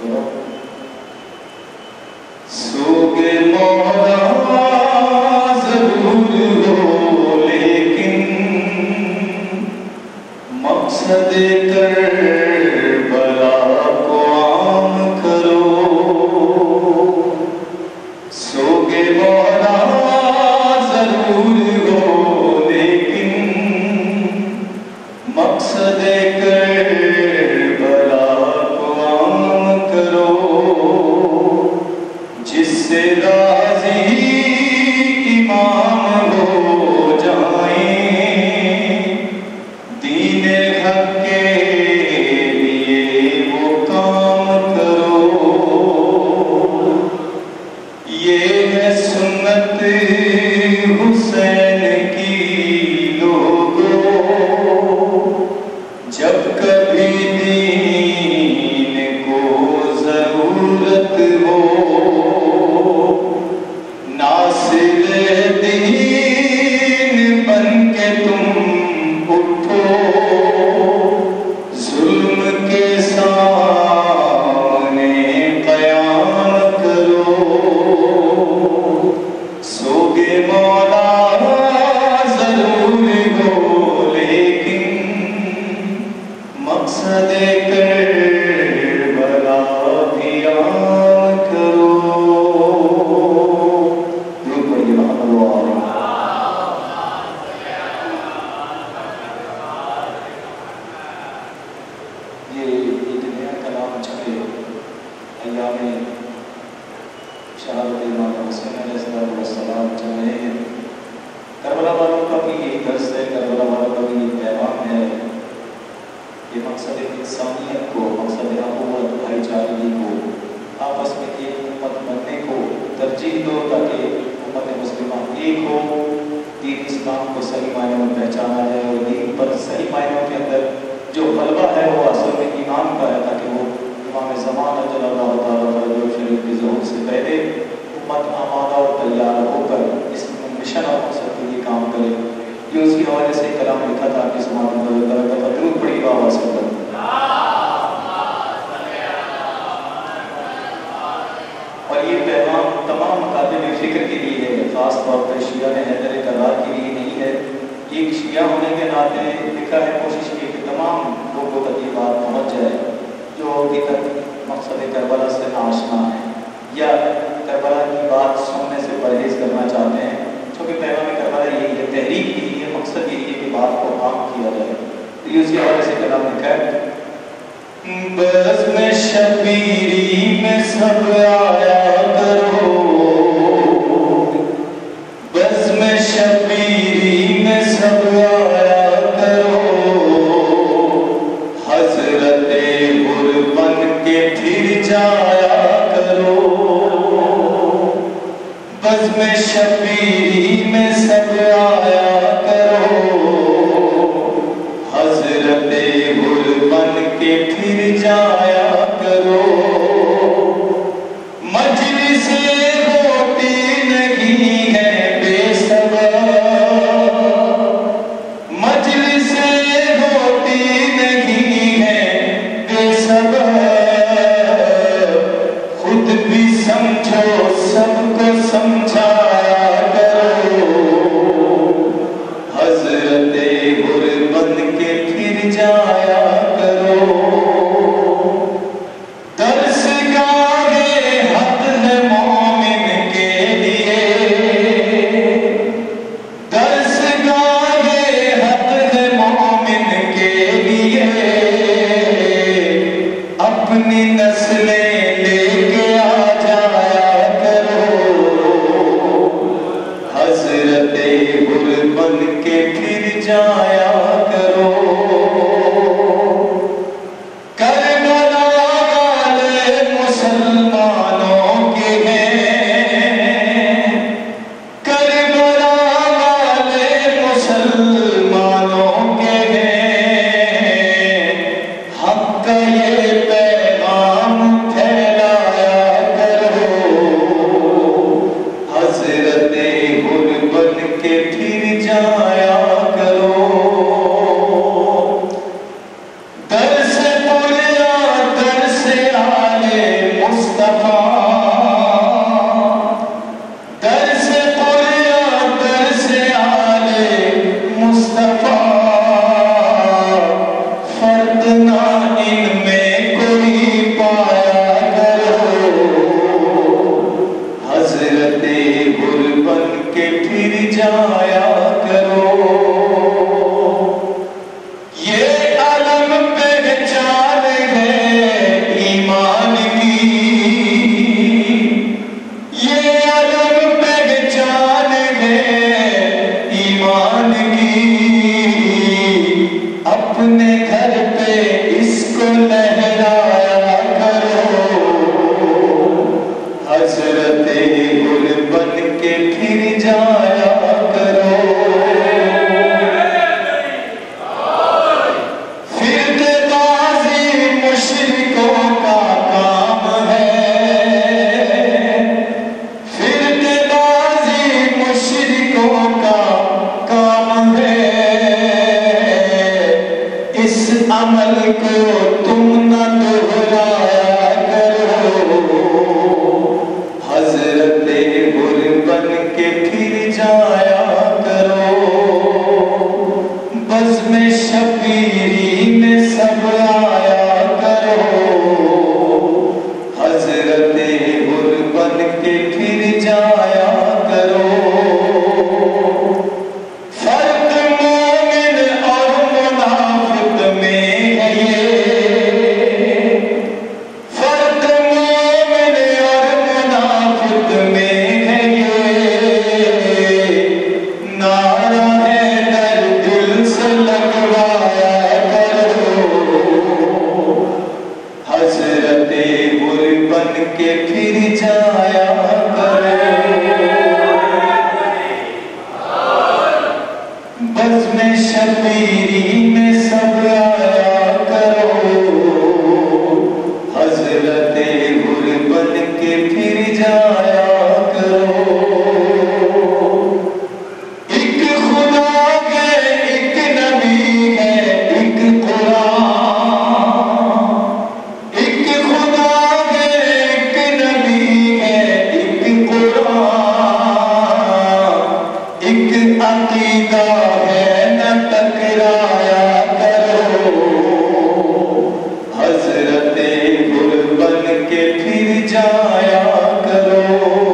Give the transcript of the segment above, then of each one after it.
سوگ مولا ضرور ہو لیکن مقصد کربلا کو عام کرو. سوگ مولا ضرور ہو لیکن مقصد کربلا کو عام کرو. جس سے راضی امام ہو جائیں دین حق کے لیے وہ کام کرو. یہ ہے سنت حسین کی لوگو جب کبھی دین کو ضرورت ہو. ناصر دین بن کے تم اٹھو ظلم کے سامنے قیام کرو. سوگ مولا ضرور ہو لیکن مقصد کربلا بھی عام کرو. یہ ایک نیا کلام چھپے ایام شہادت امام حسین علیہ السلام چل رہے ہیں. کربلا والوں کا بھی یہی درس ہے, کربلا والوں کا بھی یہ پیغام ہے کہ مقصد انسانیت کو, مقصد اخوت بھائی چارگی کو, آپس میں ایک امت بننے کو ترجیح دو تاکہ امت مسلمہ ایک ہو, دین اسلام کو صحیح معنوں میں پہچانا جائے اور دین پر صحیح معنوں کے اندر جو غلبہ ہے وہ اصل میں ایمان کا ہے, تاکہ وہ امام زمان اجل اللہ تعالیٰ فرج شریف کی ظہور سے پہلے امت آمادہ اور تیار ہو کر اس مشن اور مقصد کے لیے کام کرے. یہ اسی حوالے سے کلام لکھا تھا کہ سماعت میں درود پڑی آواز سے کریں. اور یہ پیغام تمام مکاتب فکر کے لیے ہے, خاص طور پر شیعہ حیدر کرار کے لیے نہیں ہے. ایک شیعہ ہونے کے ناطے لکھا ہے, کوشش کی کہ تمام لوگوں تک یہ بات پہنچ جائے جو ابھی تک مقصد کربلا سے ناشنا ہے یا کربلا کی بات سننے سے پرہیز کرنا چاہتے ہیں. چونکہ پیغام کربلا یہی ہے, تحریک یہی ہے, مقصد یہی ہے کہ بات کو عام کیا جائے. یہ اسی حوالے سے کلام لکھا ہے. بزم شبیری میں سب آیا کرو, بزم شبیری میں سب آیا کرو, حضرت حر بن کے پھر جایا کرو. بزم شبیری میں سب آیا کرو, حضرت حر بن کے پھر جایا کرو. مجلس ہوتی نہیں ہے بے سبب, مجلس ہوتی نہیں ہے بے سبب, خود بھی سمجھو سب کو سمجھایا کرو. حضرت حر بن کے پھر جایا کرو. درس گاہ حق ہے مومن کے لیے, درس گاہ حق ہے مومن کے لیے, اپنی نسلیں لے کے آ جایا کرو. حضرت حر بن کے پھر جایا کرو. کربلا والے مسلمانوں کے ہیں, کربلا والے مسلمانوں کے ہیں, حق کا یہ پیغام پھیلا کے پھر جایا بزم شبیری میں سب آیا کرو حضرت گر بن کے پھر جایا کرو ایک خدا ہے ایک نبی ہے ایک قرآن ایک خدا ہے ایک نبی ہے ایک قرآن ایک عقیدہ ٹکرایا کرو حضرت گر بن کے پھر جایا کرو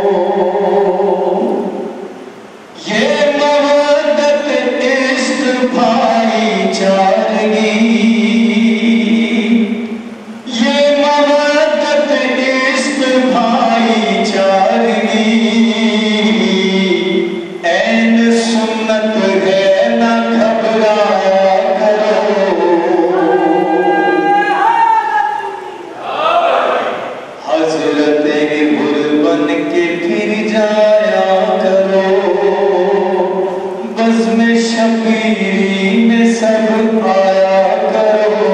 یہ مودت عشق بھائی چارگی یہ مودت عشق بھائی چارگی این سنت ہے حضرت گر بن کے پھر جایا کرو بزم شبیری میں سب آیا کرو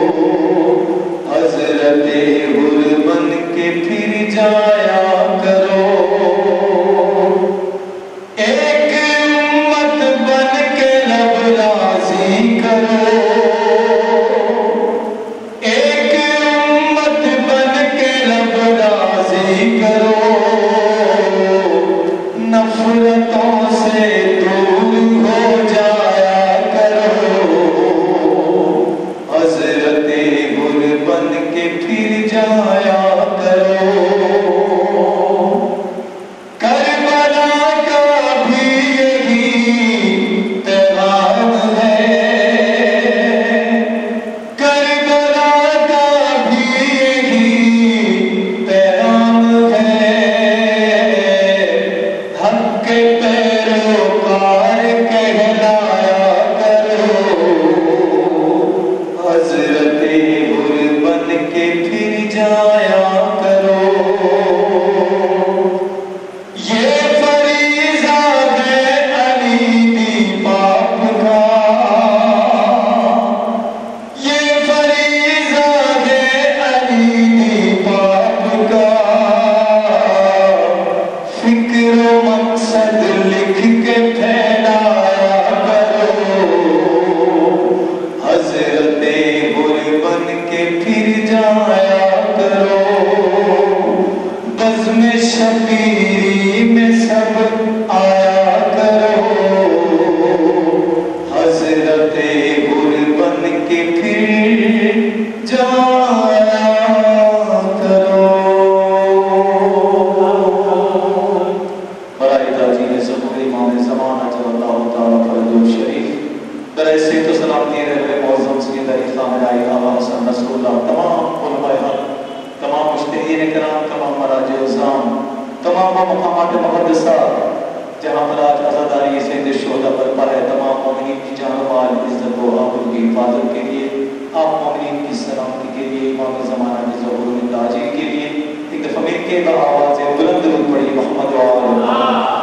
حضرت گر بن کے پھر جایا کرو ایک امت بن کے لب رازی کرو ایک امت بن کے لب رازی کرو نفرتوں سے دور ہو جایا کرو حضرت گر بن کے پھر جایا کرو کربلا کا بھی یہی پیغام ہے کربلا کا بھی یہی پیغام ہے حق کے پیروکار کہلایا کرو حضرت گر بن کے پھر جایا کرو یہ فریضہ ہے علی دی پاپ کا یہ فریضہ ہے علی دی پاپ کا فکر و مقصد لکھ کے پھیلایا کرو حضرت گر بن کے پھر جایا کرو بزم شبیری میں سب آیا کرو حضرت گر بن کے پھر جایا کرو برائے تاجیل ظہور امام زمانہ جل اللہ تعالیٰ فرد شریف برائے سید و سلام دیے رہے معظم سید علی خامنہ ای آقا حسن رسول اللہ تمام علماء حق تمام مجتہدین کرام تمام مراجع عظام تمام مقامات مقدسہ جہاں پر آج عزاداری سید الشہداء برپا ہے تمام مومنین کی جان و مال عزت و آبرو کی حفاظت کے لیے آپ مومنین کی سلامتی کے لیے امام زمانہ کے ظہور تعجیل کے لیے ایک دفعہ مل کے آواز بلند پڑی محمد و آل